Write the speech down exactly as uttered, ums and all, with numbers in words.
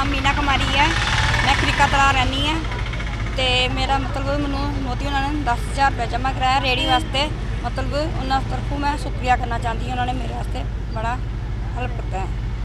नाम मीना कुमारी है, मैं खरीका तला रहनी है। तो मेरा मतलब मैं मोदी उन्होंने दस हज़ार रुपया जमा कराया रेहड़ी वास्ते। मतलब उन्होंने तरफों मैं शुक्रिया करना चाहती हूँ, उन्होंने मेरे वास्ते बड़ा हेल्प करता है।